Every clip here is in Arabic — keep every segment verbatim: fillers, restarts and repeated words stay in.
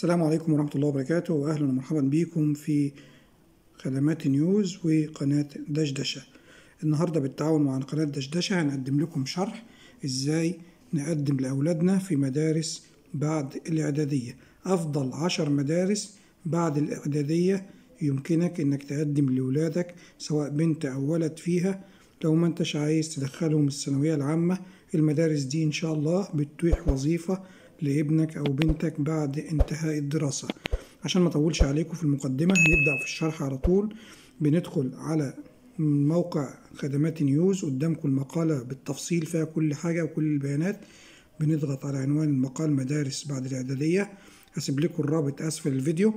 السلام عليكم ورحمة الله وبركاته، وأهلا ومرحبا بكم في خدمات نيوز وقناة دشدشة. النهاردة بالتعاون مع قناة دشدشة هنقدم لكم شرح إزاي نقدم لأولادنا في مدارس بعد الإعدادية. أفضل عشر مدارس بعد الإعدادية يمكنك إنك تقدم لأولادك سواء بنت أو ولد فيها. لو ما انتش عايز تدخلهم الثانوية العامة، المدارس دي إن شاء الله بتتيح وظيفة لابنك أو بنتك بعد انتهاء الدراسة. عشان ما أطولش عليكم في المقدمة هنبدأ في الشرح على طول. بندخل على موقع خدمات نيوز، قدامكم المقالة بالتفصيل فيها كل حاجة وكل البيانات. بنضغط على عنوان المقال مدارس بعد الإعدادية، هسيب لكم الرابط أسفل الفيديو.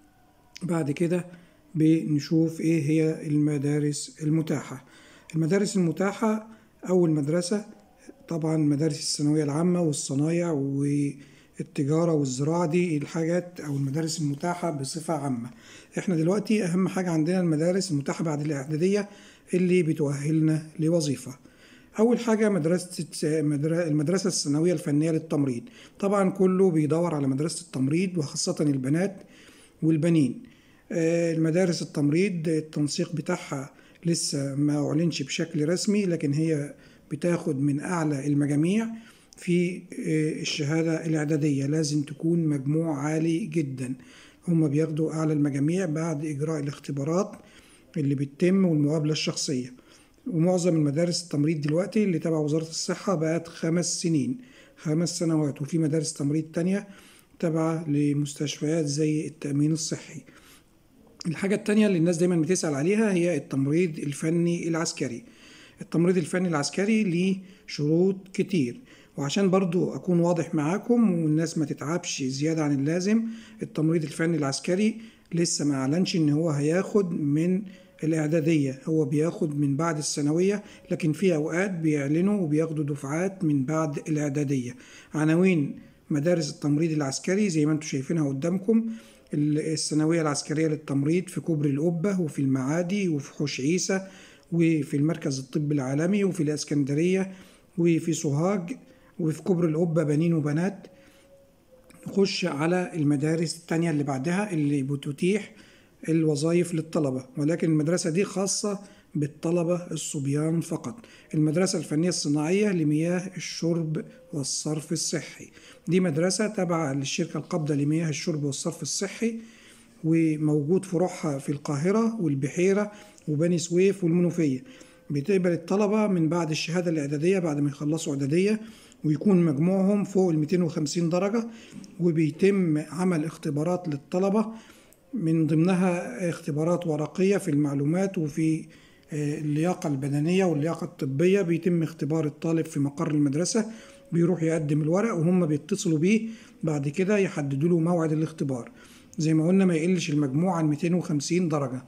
بعد كده بنشوف إيه هي المدارس المتاحة. المدارس المتاحة أول مدرسة طبعا مدارس الثانوية العامة والصنايع والتجارة والزراعة، دي الحاجات أو المدارس المتاحة بصفة عامة. احنا دلوقتي أهم حاجة عندنا المدارس المتاحة بعد الإعدادية اللي بتؤهلنا لوظيفة. أول حاجة مدرسة المدرسة الثانوية الفنية للتمريض. طبعا كله بيدور على مدرسة التمريض وخاصة البنات والبنين. المدارس التمريض التنسيق بتاعها لسه ما أعلنش بشكل رسمي، لكن هي بتاخد من أعلى المجاميع في الشهادة الإعدادية. لازم تكون مجموع عالي جدا. هم بياخدوا أعلى المجاميع بعد إجراء الاختبارات اللي بتتم والمقابلة الشخصية. ومعظم المدارس التمريض دلوقتي اللي تبع وزارة الصحة بقت خمس سنين خمس سنوات وفي مدارس تمريض تانية تبع لمستشفيات زي التأمين الصحي. الحاجة التانية اللي الناس دايما بتسأل عليها هي التمريض الفني العسكري. التمريض الفني العسكري ليه شروط كتير، وعشان برضو أكون واضح معاكم والناس ما تتعبش زيادة عن اللازم، التمريض الفني العسكري لسه ما أعلنش إن هو هياخد من الإعدادية، هو بياخد من بعد الثانوية، لكن في أوقات بيعلنوا وبياخدوا دفعات من بعد الإعدادية. عناوين مدارس التمريض العسكري زي ما انتم شايفينها قدامكم: الثانوية العسكرية للتمريض في كوبري القبة وفي المعادي وفي حوش عيسى وفي المركز الطبي العالمي وفي الإسكندرية وفي سوهاج وفي كوبري القبة بنين وبنات. نخش على المدارس التانية اللي بعدها اللي بتتيح الوظائف للطلبة، ولكن المدرسة دي خاصة بالطلبة الصبيان فقط. المدرسة الفنية الصناعية لمياه الشرب والصرف الصحي، دي مدرسة تابعة للشركة القابضة لمياه الشرب والصرف الصحي، وموجود فروعها في القاهرة والبحيرة وبني سويف والمنوفية. بتقبل الطلبة من بعد الشهادة الإعدادية بعد ما يخلصوا إعدادية ويكون مجموعهم فوق ال مئتين وخمسين درجة، وبيتم عمل اختبارات للطلبة من ضمنها اختبارات ورقية في المعلومات وفي اللياقة البدنية واللياقة الطبية. بيتم اختبار الطالب في مقر المدرسة، بيروح يقدم الورق وهم بيتصلوا بيه بعد كده يحددوا له موعد الاختبار. زي ما قلنا ما يقلش المجموع عن مئتين وخمسين درجة،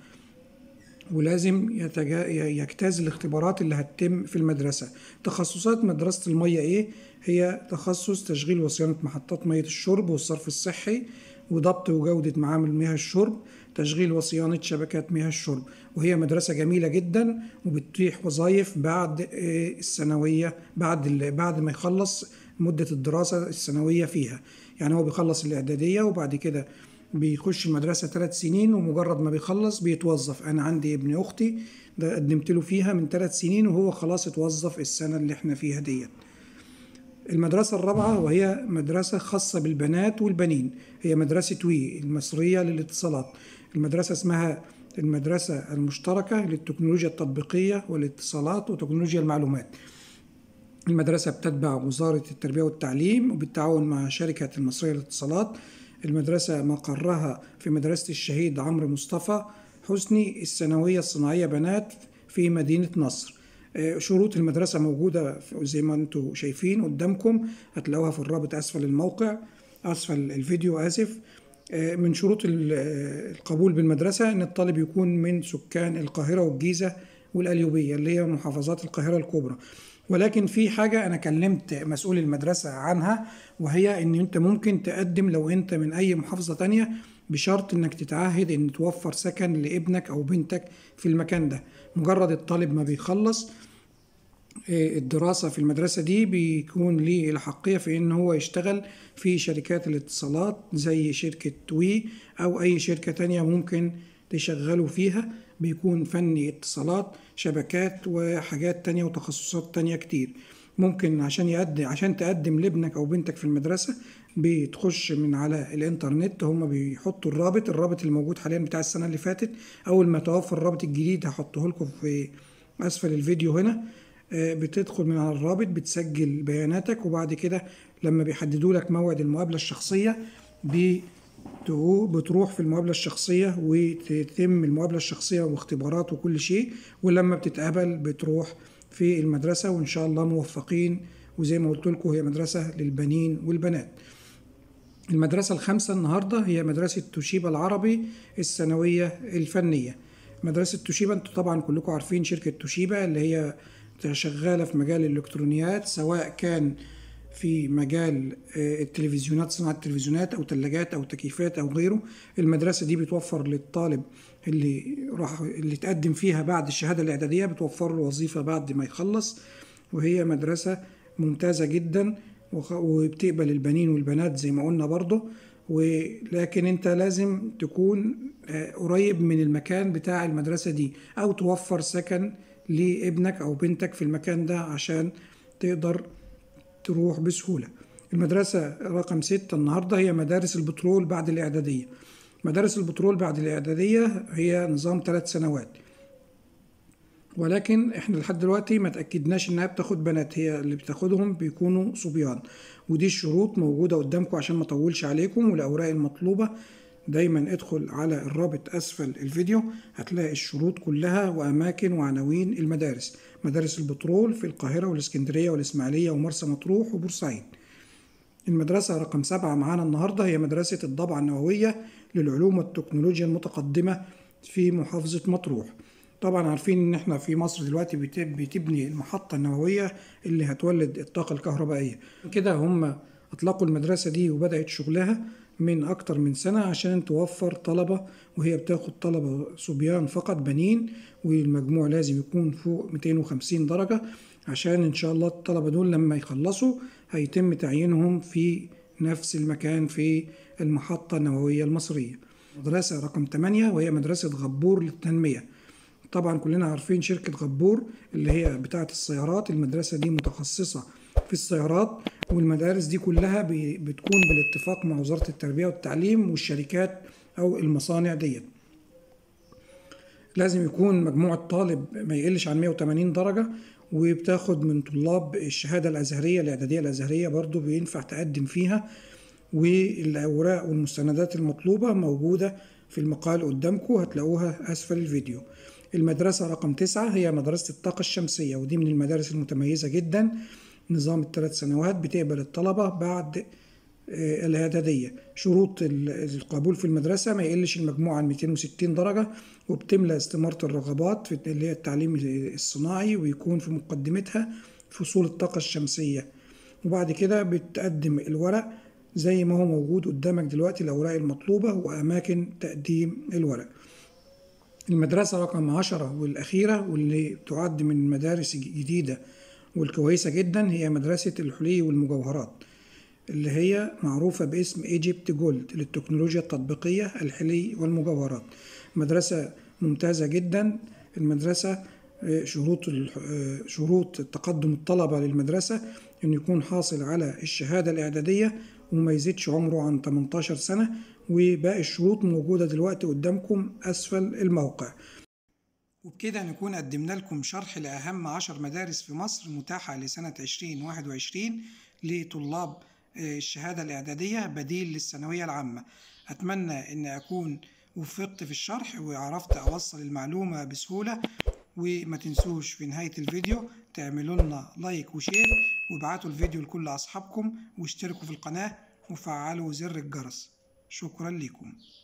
ولازم يتجا... يجتاز الاختبارات اللي هتتم في المدرسة. تخصصات مدرسة المية ايه؟ هي تخصص تشغيل وصيانة محطات مية الشرب والصرف الصحي، وضبط وجودة معامل مياه الشرب، تشغيل وصيانة شبكات مياه الشرب. وهي مدرسة جميلة جدا وبتتيح وظائف بعد الثانوية، بعد بعد ما يخلص مدة الدراسة الثانوية فيها. يعني هو بيخلص الإعدادية وبعد كده بيخش المدرسة ثلاث سنين، ومجرد ما بيخلص بيتوظف. أنا عندي ابن أختي ده قدمت له فيها من ثلاث سنين وهو خلاص اتوظف السنة اللي احنا فيها ديت. المدرسة الرابعة وهي مدرسة خاصة بالبنات والبنين، هي مدرسة وي المصرية للاتصالات. المدرسة اسمها المدرسة المشتركة للتكنولوجيا التطبيقية والاتصالات وتكنولوجيا المعلومات. المدرسة بتتبع وزارة التربية والتعليم وبالتعاون مع شركة المصرية للاتصالات. المدرسة مقرها في مدرسة الشهيد عمرو مصطفى حسني الثانوية الصناعية بنات في مدينة نصر. شروط المدرسة موجودة زي ما انتم شايفين قدامكم، هتلاقوها في الرابط أسفل الموقع أسفل الفيديو آسف. من شروط القبول بالمدرسة أن الطالب يكون من سكان القاهرة والجيزة والقليوبية اللي هي محافظات القاهرة الكبرى. ولكن في حاجة أنا كلمت مسؤول المدرسة عنها، وهي إن أنت ممكن تقدم لو أنت من أي محافظة تانية بشرط إنك تتعهد إن توفر سكن لابنك أو بنتك في المكان ده. مجرد الطالب ما بيخلص الدراسة في المدرسة دي بيكون ليه الحقية في إن هو يشتغل في شركات الاتصالات زي شركة وي أو أي شركة تانية ممكن تشغلوا فيها. بيكون فني اتصالات، شبكات وحاجات تانية وتخصصات تانية كتير. ممكن عشان يقدم عشان تقدم لابنك أو بنتك في المدرسة بتخش من على الإنترنت. هما بيحطوا الرابط الرابط اللي موجود حاليا بتاع السنة اللي فاتت. أول ما توفر الرابط الجديد هحطه لكم في أسفل الفيديو هنا. بتدخل من على الرابط، بتسجل بياناتك، وبعد كده لما بيحددوا لك موعد المقابلة الشخصية بتروح في المقابلة الشخصية وتتم المقابلة الشخصية واختبارات وكل شيء. ولما بتتقابل بتروح في المدرسة وإن شاء الله موفقين. وزي ما قلت لكم هي مدرسة للبنين والبنات. المدرسة الخامسة النهاردة هي مدرسة توشيبا العربي الثانوية الفنية. مدرسة توشيبا انتوا طبعا كلكم عارفين شركة توشيبا اللي هي شغالة في مجال الإلكترونيات، سواء كان في مجال التلفزيونات، صناعة التلفزيونات أو ثلاجات أو تكييفات أو غيره. المدرسة دي بتوفر للطالب اللي راح اللي تقدم فيها بعد الشهادة الإعدادية بتوفر له وظيفة بعد ما يخلص. وهي مدرسة ممتازة جدا وبتقبل البنين والبنات زي ما قلنا برضه. ولكن انت لازم تكون قريب من المكان بتاع المدرسة دي أو توفر سكن لابنك أو بنتك في المكان ده عشان تقدر تروح بسهولة. المدرسة رقم ستة النهاردة هي مدارس البترول بعد الإعدادية. مدارس البترول بعد الإعدادية هي نظام ثلاث سنوات، ولكن احنا لحد دلوقتي ما تأكدناش انها بتاخد بنات. هي اللي بتاخدهم بيكونوا صبيان، ودي الشروط موجودة قدامكم عشان ما اطولش عليكم. والأوراق المطلوبة دايما ادخل على الرابط أسفل الفيديو هتلاقي الشروط كلها وأماكن وعناوين المدارس. مدارس البترول في القاهرة والإسكندرية والإسماعيلية ومرسى مطروح وبورسعيد. المدرسة رقم سبعة معانا النهاردة هي مدرسة الضبعة النووية للعلوم والتكنولوجيا المتقدمة في محافظة مطروح. طبعا عارفين ان احنا في مصر دلوقتي بتبني المحطة النووية اللي هتولد الطاقة الكهربائية. كده هم اطلقوا المدرسة دي وبدأت شغلها من اكتر من سنة عشان توفر طلبة، وهي بتاخد طلبة صبيان فقط بنين، والمجموع لازم يكون فوق مئتين وخمسين درجة عشان ان شاء الله الطلبة دول لما يخلصوا هيتم تعيينهم في نفس المكان في المحطة النووية المصرية. مدرسة رقم ثمانية وهي مدرسة غبور للتنمية. طبعا كلنا عارفين شركة غبور اللي هي بتاعة السيارات. المدرسة دي متخصصة في السيارات، والمدارس دي كلها بتكون بالاتفاق مع وزارة التربية والتعليم والشركات أو المصانع ديت. لازم يكون مجموع الطالب ما يقلش عن مئة وثمانين درجة، وبتاخد من طلاب الشهادة الأزهرية الإعدادية الأزهرية برضو بينفع تقدم فيها. والأوراق والمستندات المطلوبة موجودة في المقال قدامكم هتلاقوها أسفل الفيديو. المدرسة رقم تسعة هي مدرسة الطاقة الشمسية، ودي من المدارس المتميزة جدا. نظام الثلاث سنوات بتقبل الطلبة بعد الإعدادية. شروط القبول في المدرسة ما يقلش المجموع عن مئتين وستين درجة، وبتملى استمارة الرغبات في اللي هي التعليم الصناعي، ويكون في مقدمتها فصول الطاقة الشمسية. وبعد كده بتقدم الورق زي ما هو موجود قدامك دلوقتي، الأوراق المطلوبة وأماكن تقديم الورق. المدرسة رقم عشرة والأخيرة واللي تعد من المدارس الجديدة والكويسة جدا هي مدرسة الحلي والمجوهرات، اللي هي معروفة باسم ايجيبت جولد للتكنولوجيا التطبيقية الحلي والمجوهرات. مدرسة ممتازة جدا. المدرسة شروط شروط تقدم الطلبة للمدرسة إنه يكون حاصل على الشهادة الإعدادية وما يزيدش عمره عن ثمانية عشر سنة، وباقي الشروط موجودة دلوقتي قدامكم أسفل الموقع. وبكده نكون قدمنا لكم شرح لأهم عشر مدارس في مصر متاحة لسنة عشرين واحد وعشرين لطلاب الشهادة الإعدادية بديل للثانوية العامة. أتمنى أن أكون وفقت في الشرح وعرفت أوصل المعلومة بسهولة. وما تنسوش في نهاية الفيديو تعملوا لنا لايك وشير، وابعتوا الفيديو لكل أصحابكم، واشتركوا في القناة وفعلوا زر الجرس. شكرا لكم.